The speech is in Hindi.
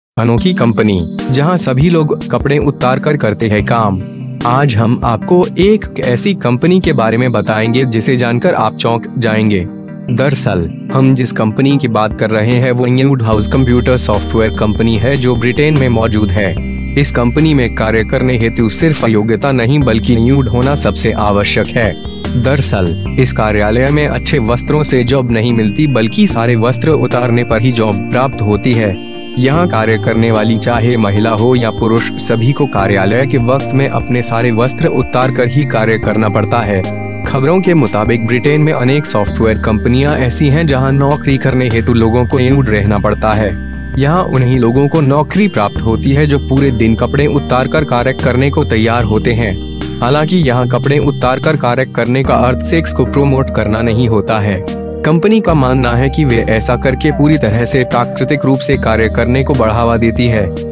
अनोखी कंपनी जहां सभी लोग कपड़े उतार कर करते हैं काम। आज हम आपको एक ऐसी कंपनी के बारे में बताएंगे जिसे जानकर आप चौंक जाएंगे। दरअसल हम जिस कंपनी की बात कर रहे हैं वो वुडहाउस कंप्यूटर सॉफ्टवेयर कंपनी है जो ब्रिटेन में मौजूद है। इस कंपनी में कार्य करने हेतु सिर्फ योग्यता नहीं बल्कि न्यूड होना सबसे आवश्यक है। दरअसल इस कार्यालय में अच्छे वस्त्रों से जॉब नहीं मिलती बल्कि सारे वस्त्र उतारने पर ही जॉब प्राप्त होती है। यहाँ कार्य करने वाली चाहे महिला हो या पुरुष सभी को कार्यालय के वक्त में अपने सारे वस्त्र उतार कर ही कार्य करना पड़ता है। खबरों के मुताबिक ब्रिटेन में अनेक सॉफ्टवेयर कंपनियां ऐसी हैं जहां नौकरी करने हेतु लोगों को न्यूड रहना पड़ता है। यहाँ उन्हीं लोगों को नौकरी प्राप्त होती है जो पूरे दिन कपड़े उतार कर कार्य करने को तैयार होते हैं। हालांकि यहाँ कपड़े उतार कर कार्य करने का अर्थ सेक्स को प्रोमोट करना नहीं होता है। कंपनी का मानना है कि वे ऐसा करके पूरी तरह से प्राकृतिक रूप से कार्य करने को बढ़ावा देती है।